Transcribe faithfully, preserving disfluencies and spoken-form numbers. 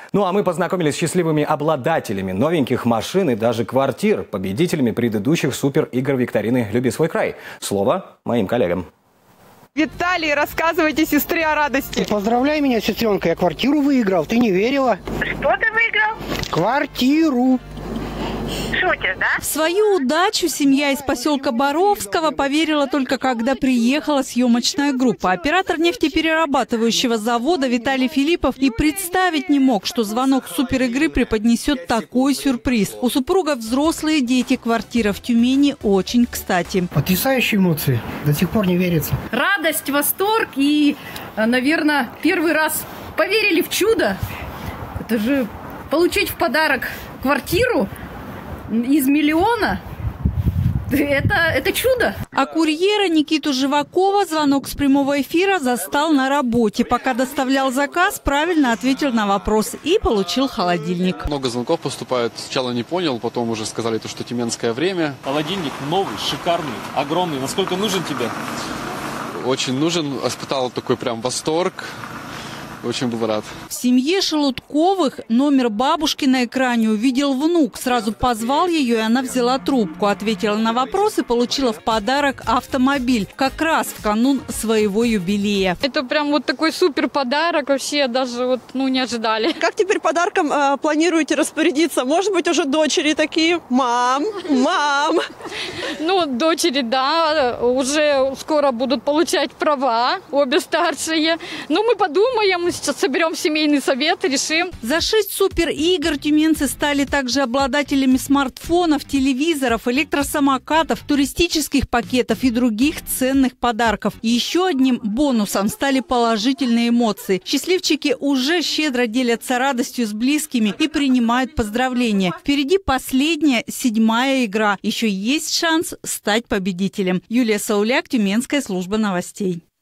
Ну а мы познакомились с счастливыми обладателями новеньких машин и даже квартир, победителями предыдущих супер-игр викторины «Люби свой край». Слово моим коллегам. Виталий, рассказывайте сестре о радости. Поздравляй меня, сестренка, я квартиру выиграл, ты не верила? Что ты выиграл? Квартиру. Шутишь, да? В свою удачу семья из поселка Боровского поверила только когда приехала съемочная группа. Оператор нефтеперерабатывающего завода Виталий Филиппов и представить не мог, что звонок суперигры преподнесет такой сюрприз. У супруга взрослые дети, квартира в Тюмени очень кстати. Потрясающие эмоции, до сих пор не верится. Радость, восторг и, наверное, первый раз поверили в чудо. Это же получить в подарок квартиру из миллиона. Это, это чудо. А курьера Никиту Живакова звонок с прямого эфира застал на работе. Пока доставлял заказ, правильно ответил на вопрос и получил холодильник. Много звонков поступает. Сначала не понял, потом уже сказали, что тюменское время. Холодильник новый, шикарный, огромный. Насколько нужен тебе? Очень нужен. Испытал такой прям восторг. Очень был рад. В семье Шелудковых номер бабушки на экране увидел внук. Сразу позвал ее, и она взяла трубку. Ответила на вопрос и получила в подарок автомобиль. Как раз в канун своего юбилея. Это прям вот такой супер подарок. Вообще даже вот, ну, не ожидали. Как теперь подарком э, планируете распорядиться? Может быть, уже дочери такие? Мам, мам. Ну, дочери, да, уже скоро будут получать права, обе старшие. Ну, мы подумаем, сейчас соберем семейный совет и решим. За шесть супер-игр тюменцы стали также обладателями смартфонов, телевизоров, электросамокатов, туристических пакетов и других ценных подарков. Еще одним бонусом стали положительные эмоции. Счастливчики уже щедро делятся радостью с близкими и принимают поздравления. Впереди последняя, седьмая игра. Еще есть шанс стать победителем. Юлия Сауляк, Тюменская служба новостей.